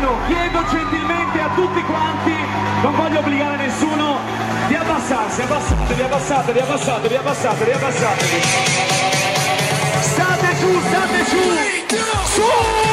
mano, chiedo gentilmente a tutti quanti, non voglio obbligare nessuno, di abbassarsi, abbassatevi, abbassatevi, abbassatevi, abbassatevi, abbassatevi. State giù, state giù! Su!